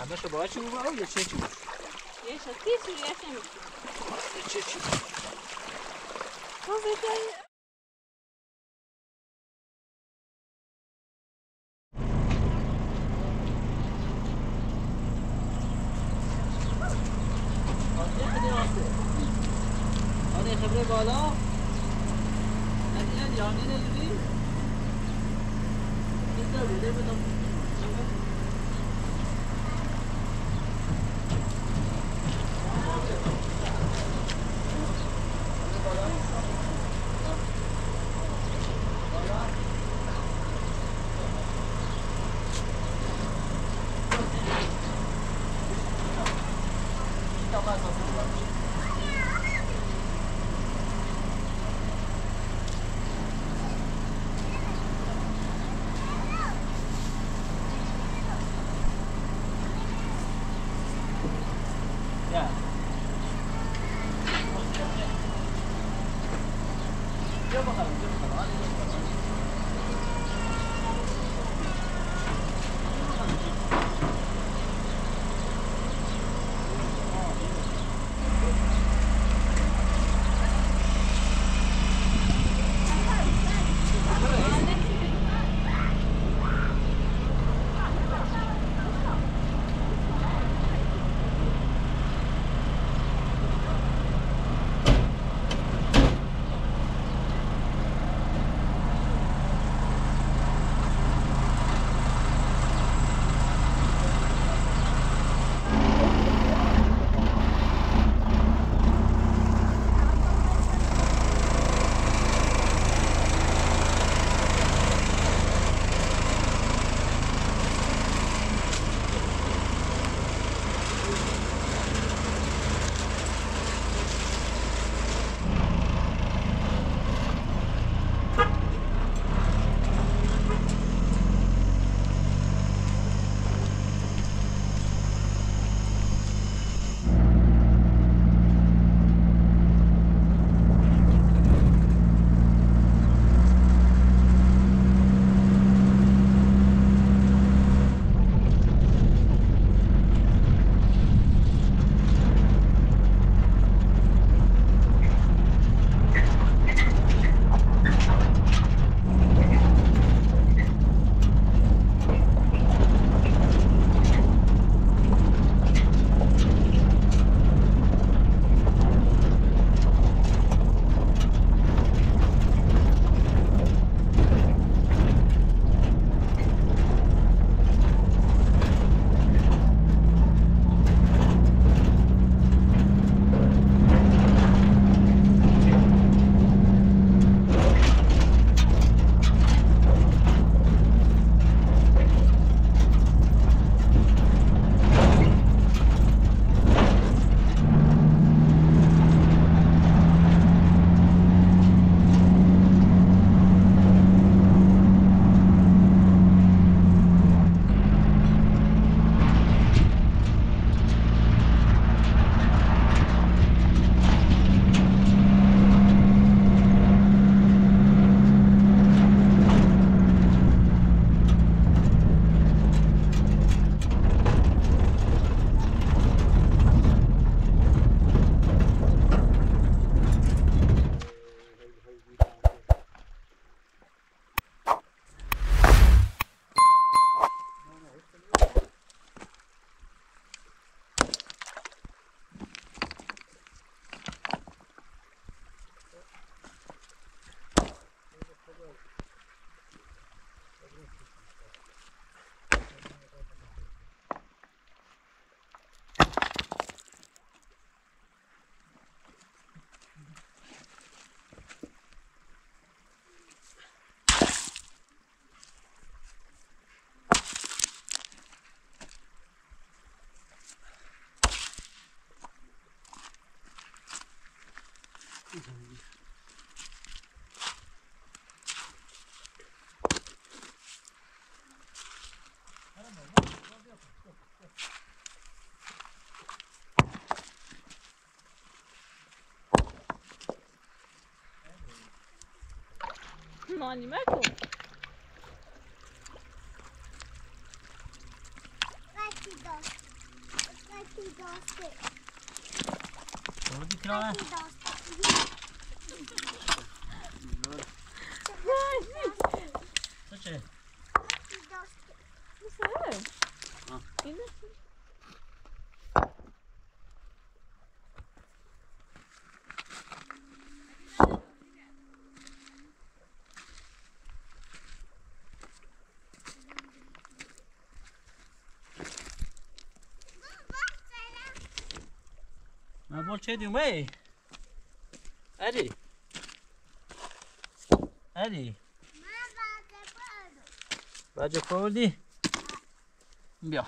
Nasza była ci uwała, ile cię ciuć? Jeszcze ty, ja się myślę. Cię ciuć. هذه خبرة بالا هذه يعني نجري كده وده بدم Mani meko. بودی کنار تو چه؟ ما بول چه دیم وی؟ ادی ادی باجه پودی بیا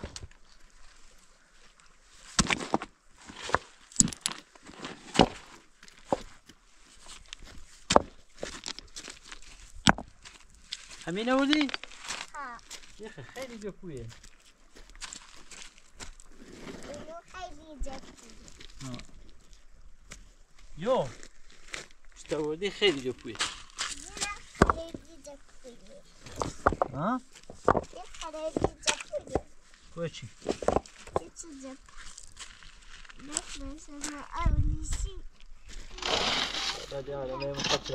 همین آوردی؟ ها یه خیلی جفویه اینو خیلی جدی یو چطور آوردی خیلی جفویه خیلی جدی ها؟ یه خیلی جدی کوه چی؟ یه چیز مثلا اولیسی بعد آره من مخاطره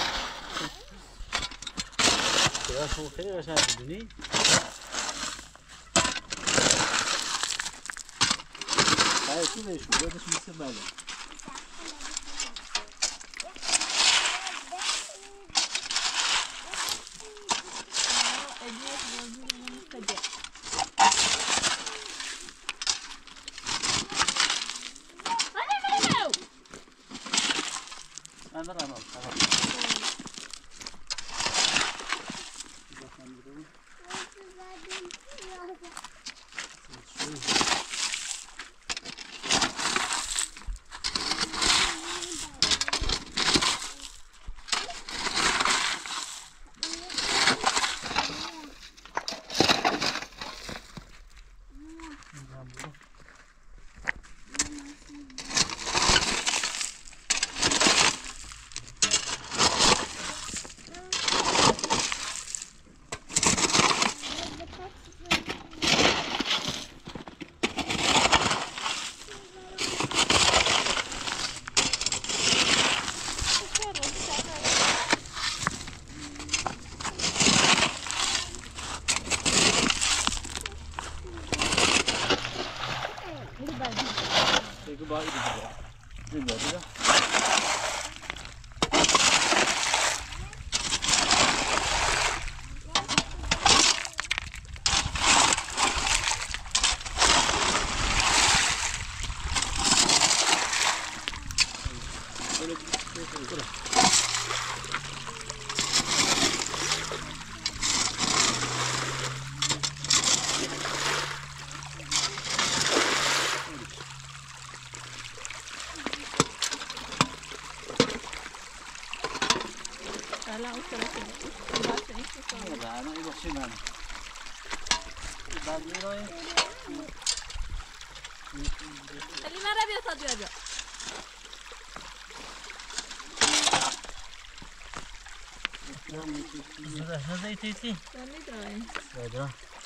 چرا شما خیلی قشنگ می‌دونی؟ آره تو بهش بودش مثل بله من دارم بگو باید دیگه دیگه خلی مرا بیا تا بیا زده تیتی نمیدونم زده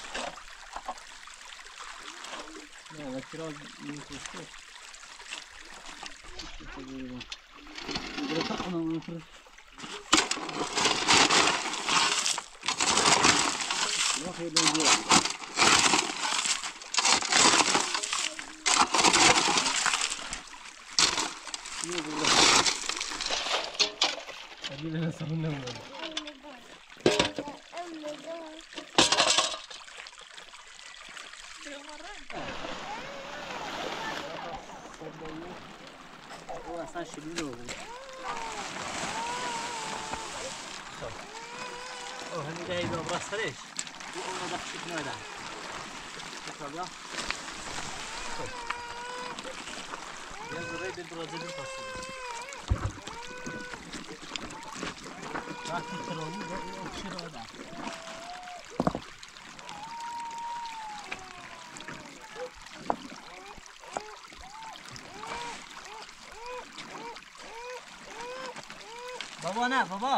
نه وقتی را می‌کشته درست کنم می‌کنم نه خیلی دیگه یه بوده خیلی نسخن نمی‌دونم او اصلا شلوله بود او همین دهی به ابراز سرش او اون دقیق شکل نده بسا بیا بیا زرای دل برازیل پاسید وقتی ترانی ده او اکشی را ده بابا نه بابا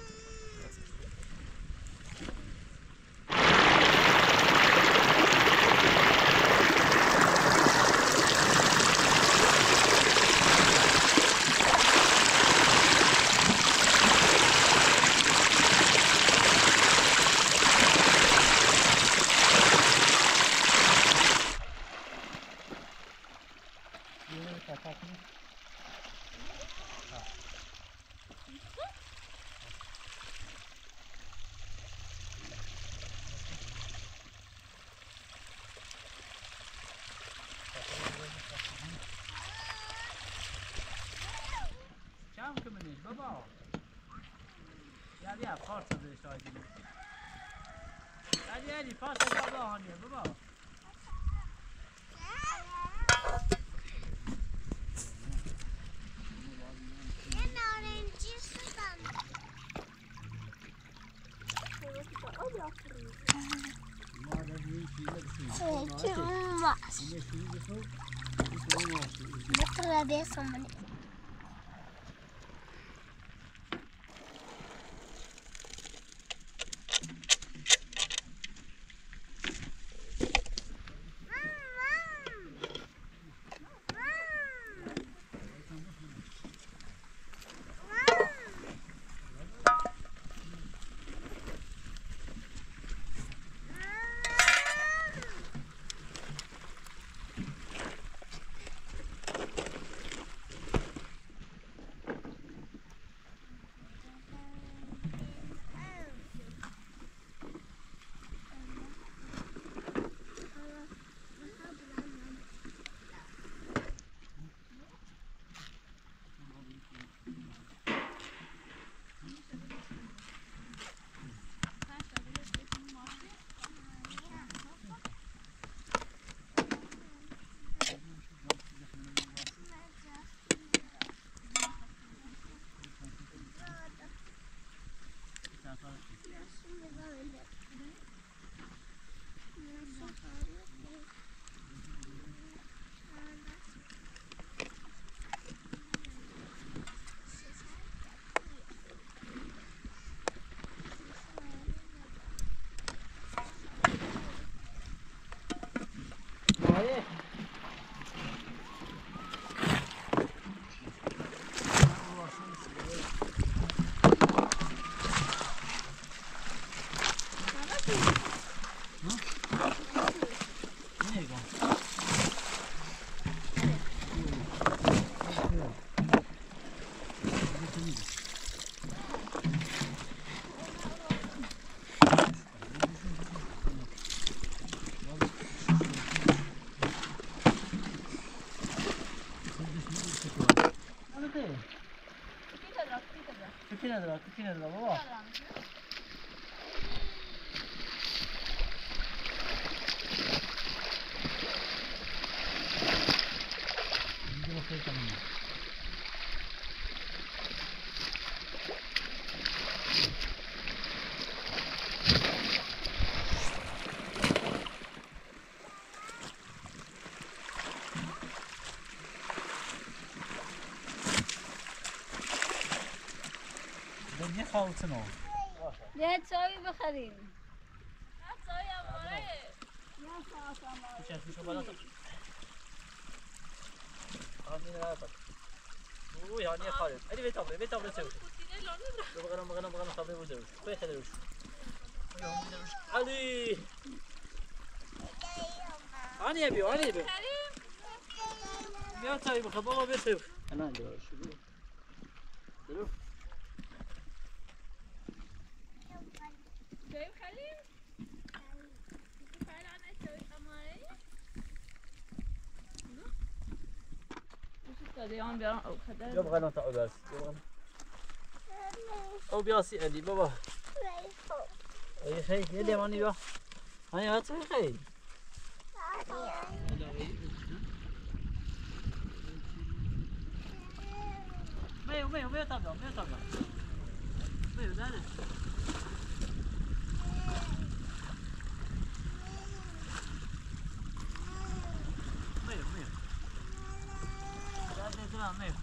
هم که منش بابا یا پارت ازش آیدیم علی پارت از بابا هانیه بابا یه نارنجی سودم که اون باش بطرا بیسمونی کی نداره بابا یه خالتنو یه چایی بخریم چای اماره یه ساعت اماره چه میشه بالا تو آمین رفت اوه یعنی خالد علی بیتام چه بگم خبر بوده خیلی خیلی روش علی آنی بیو بیا چای بخور بابا بسه انا اینجا شروع درو چای بخریم فرانه چای اماره دادیان بیارم او خدر يبغى انا تعال بس او بياسي عندي بابا اي خي يلي ماني بيا هاني هات خي ميو تابع ميو داري ميو داري تمام ميو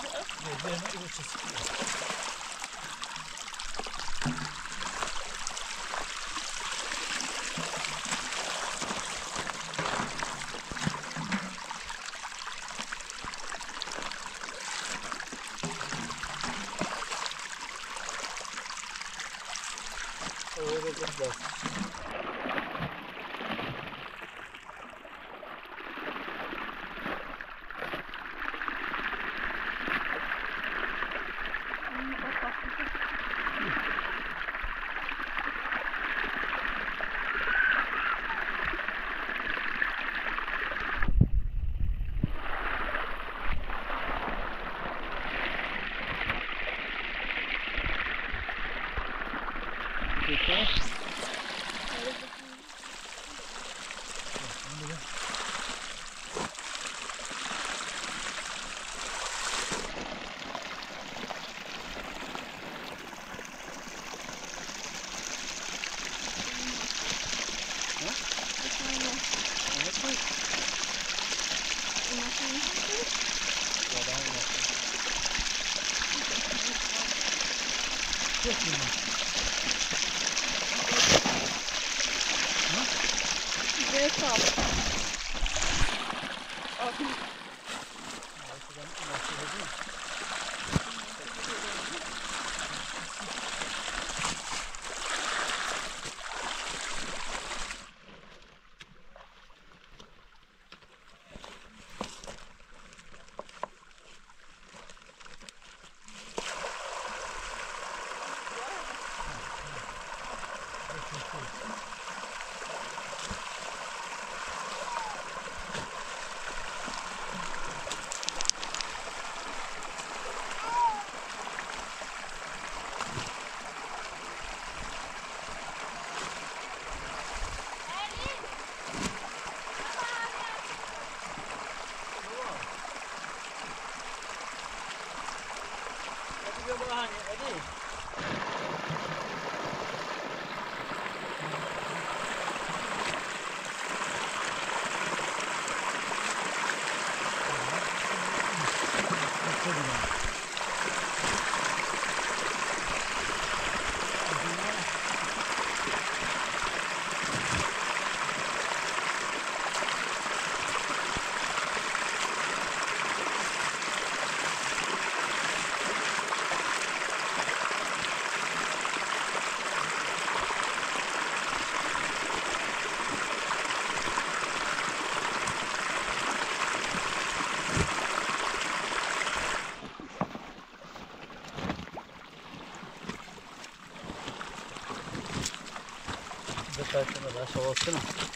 Şöyle soğutsana.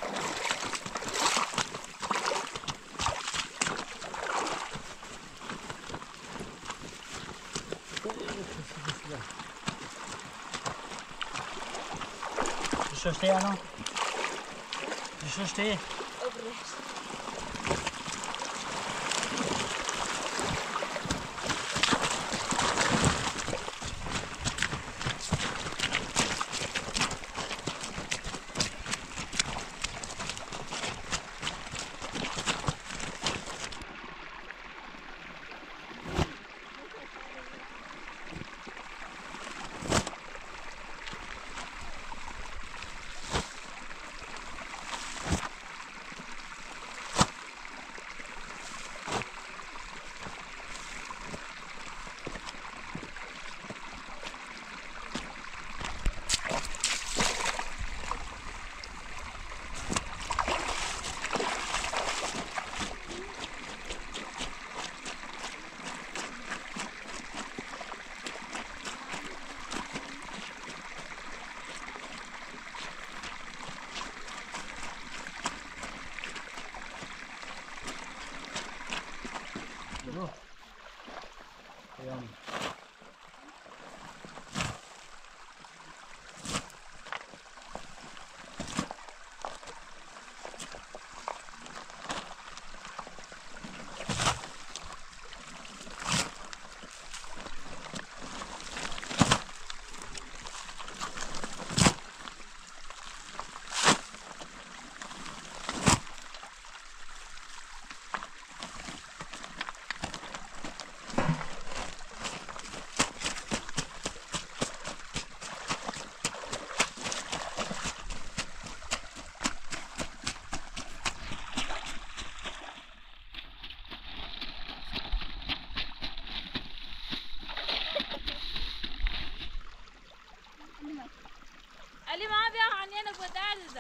Що ж ти, Ано? Що ж ти?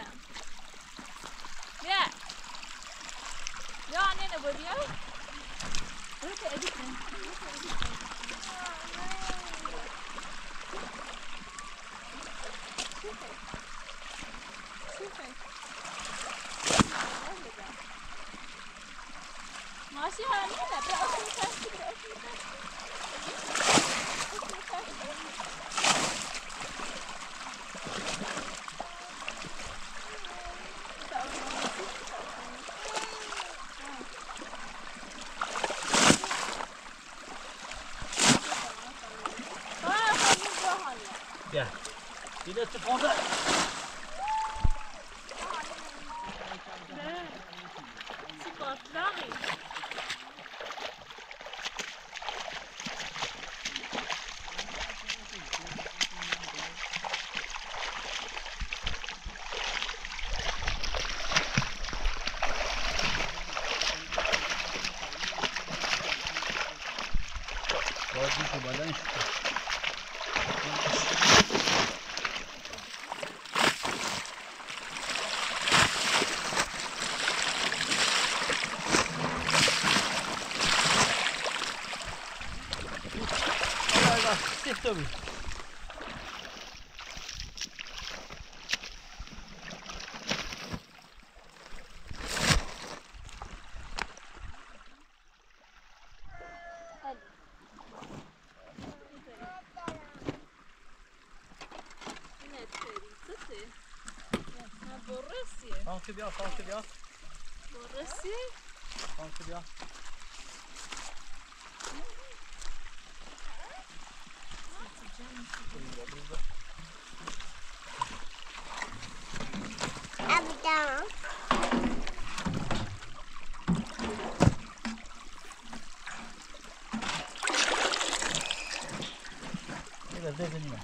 برم بیا بیا آنه نبو بیا برو که ادی کن ماشي هانينا بأكل كاسي بأكل كاسي بیا دیده تو پونده بازی تو بدنش Tabii. Kanske bra. بررسی Kanske bra. Abidjan. Biraz da dinle.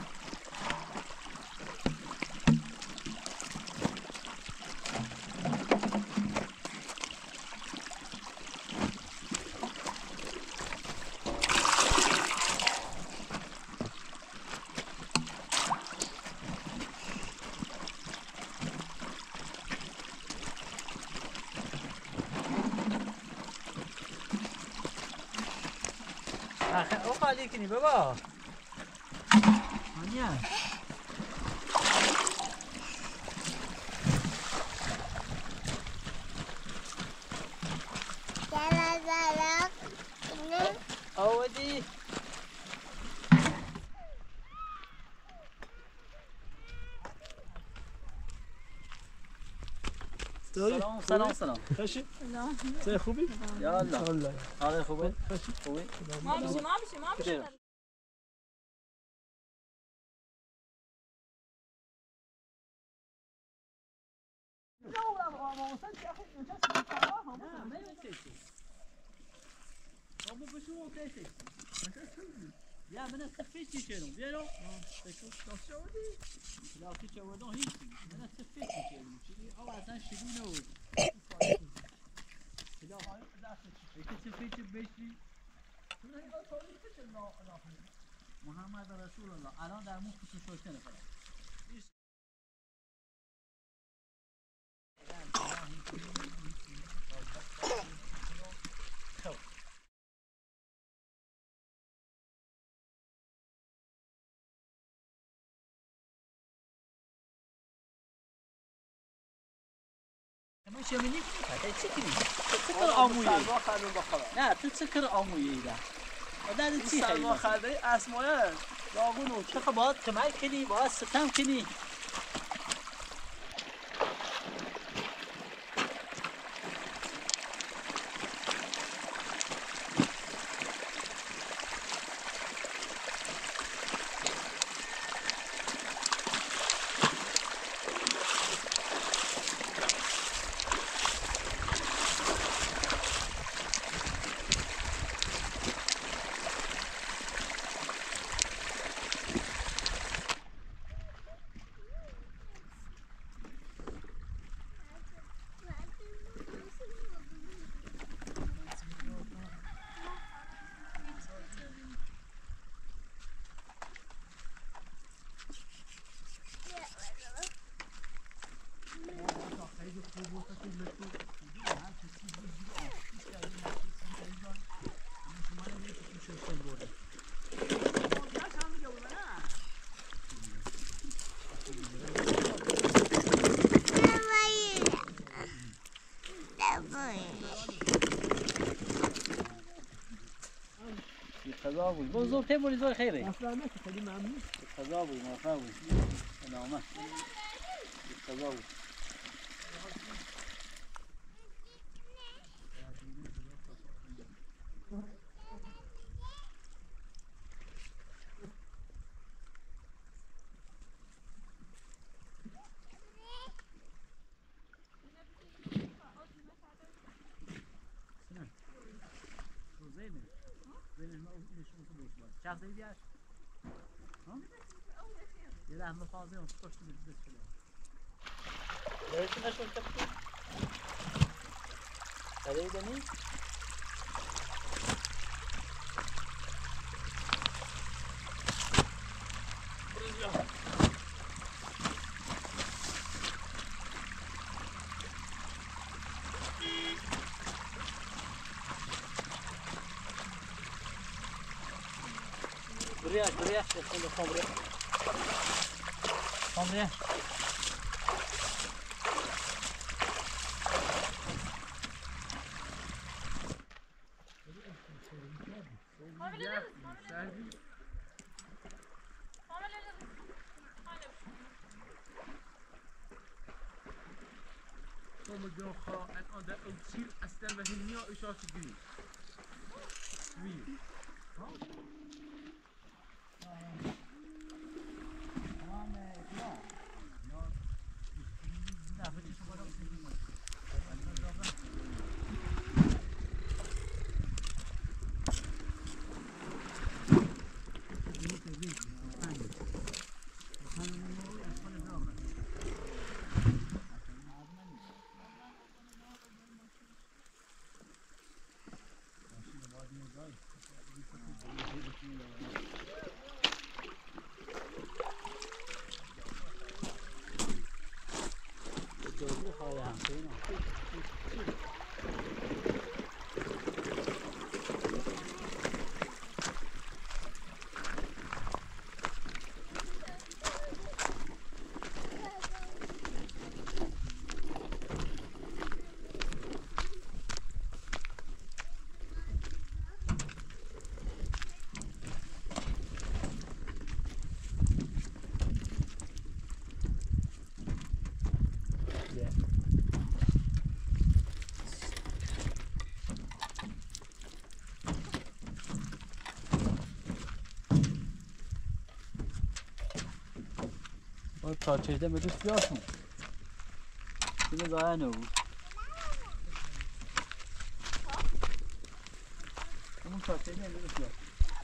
او خالی کنی بابا مانیا Jalan-jalan. Ini. اودی سلام خوشی؟ نه چه خوبی؟ یالا الله حال خوبه خوبی ما میشه يا من السفيتي شنو بيرو لا في شو هيك من السفيتي شنو شيء او اصلا شنو لا هيك السفيتي بيشي محمد رسول الله الان در مخ تو شوشنه فقط ماشي مني تسكري تسكر عموي لا تسكر عموي ده وده تسي سلمان خرده اسماء داغونو چه باید کمک کنی باید ستم کنی خدا بود بزرگ ته بوری خیره اصلا نه که خیلی ممنون خدا بود موفق بود سلامت خدا بود شخص دیگه یه لحمه فاضی اون پشت میز شده درست نشون کپی داری دنی برياش يكون خمرة خمرة Sommige en ander ook ziel als dan we hier niet is als die. Wie? تا چشده به دوست بیاشون اینو ضایع نبود اون تا چشده به دوست بیاشون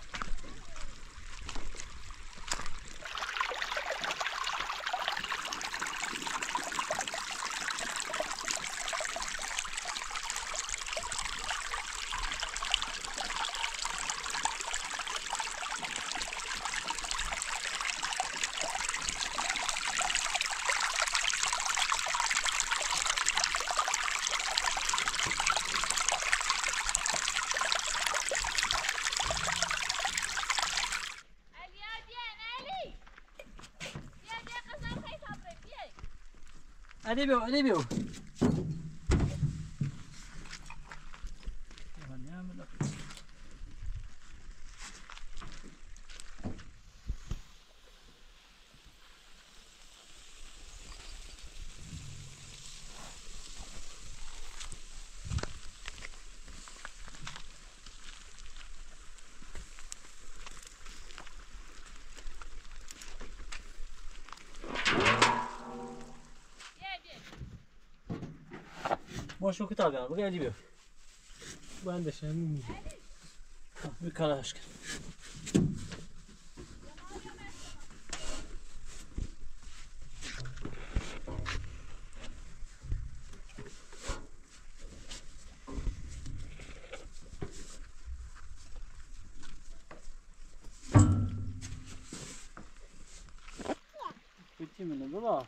علی بیو ما شو كتاب يعني بقى علی بیو بندش همین بکارش کن بیتی منه بابا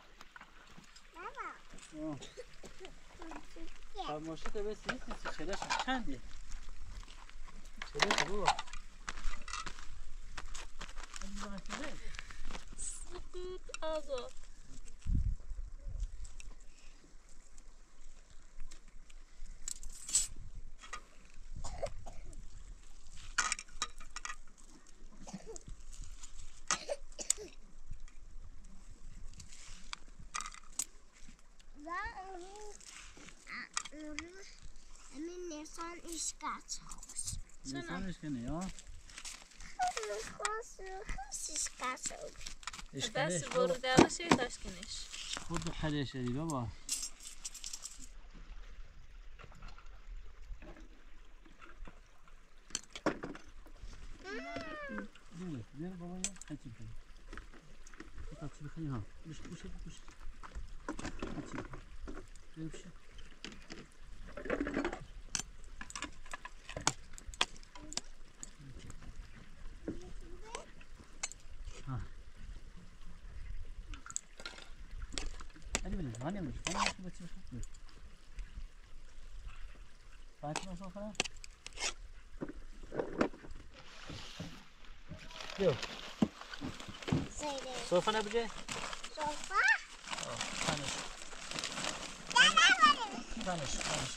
بابا فرماشته به نیستی چلش چندی چلش بابا آقا skaatshals. Lisanmış ki ne ya? Skaatshals. بس برو دعوا شي تشكنش خود حاله شدی بابا. Ver baba ya. Hadi bakalım. Hadi bakalım ha. Kuş. Hadi. Böyle bir şey. Ha. Hadi benim. Annem dur. Bana bakın bakayım. Dur. Sakin ol sonra. Yok. Sofa ne yapacak? Sofa? Tanış. Tanış.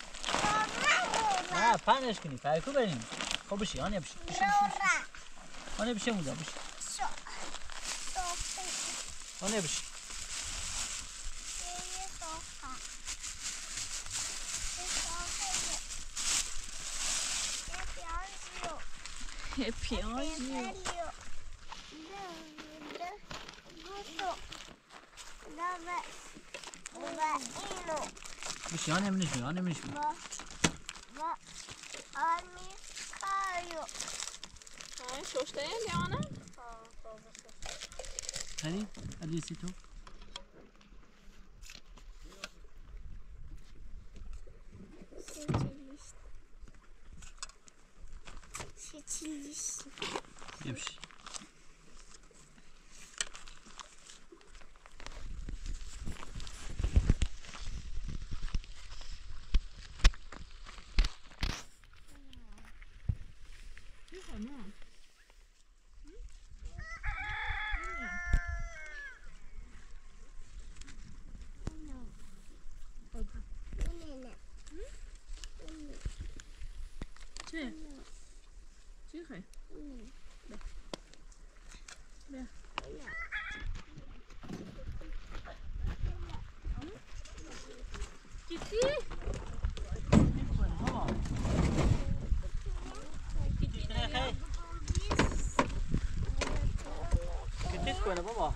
Sofa Ha, paniş kini. Kayku benim. O bir şey, anne bir şey. Anne bir şey mi yapmış? Sofa. Anne bir şey. Sofa. hep yazıyor. Bir şey annemin ismi, annemin ismi. ها شوشته لیانه Hadi situ. Bir şey. چه؟ چی خواهی؟ بیا جدی؟ Kütük koyun baba.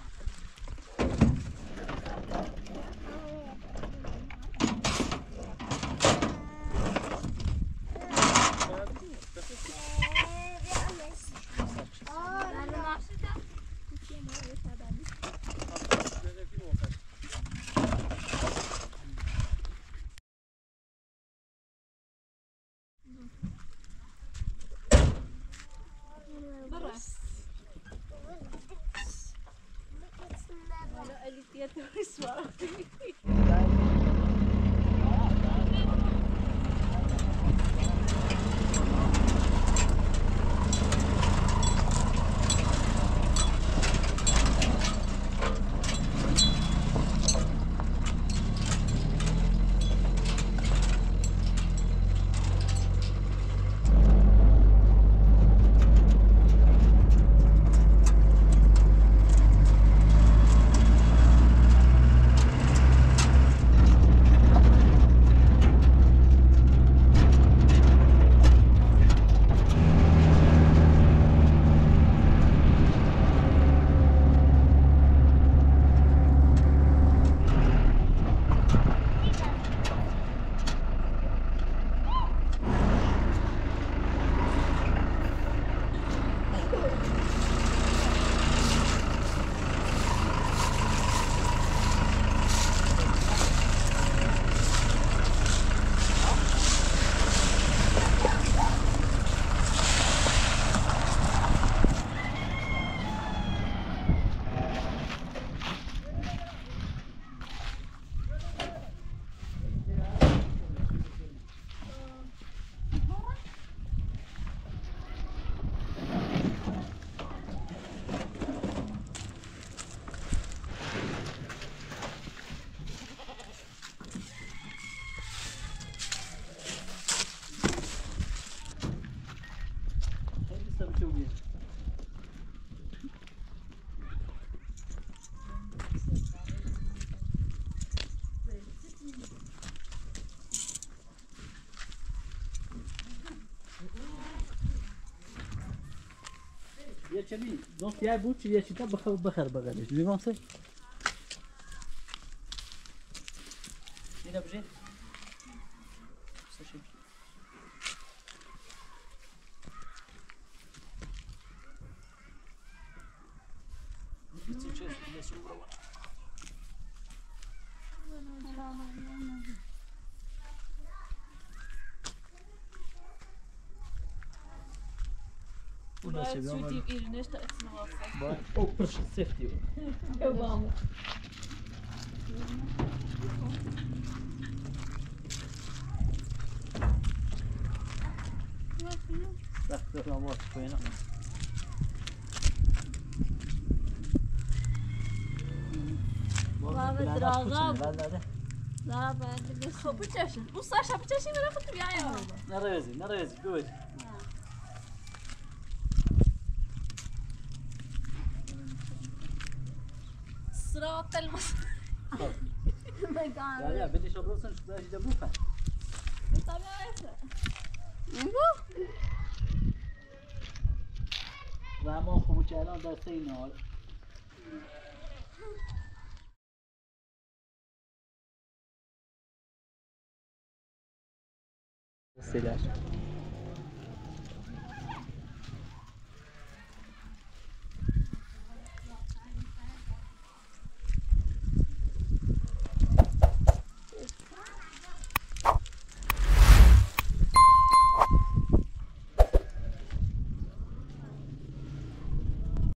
چمی گفت یه بود چیه چیتا بخر بغلش میگم سه اینا بشه سه Vanuit Zuid-Diep Irenus, dat is nog wel vet. Oh, precies, safety. Heel warm. Wacht, dat dan wat voor je nog. Laten we dragen. خب بچشن اون ساشا بچشی برای خود بیایم نرازی good صراط المستقيم لا بدي شغل باش جابوها و ما خوب الان دسته اینا سلاش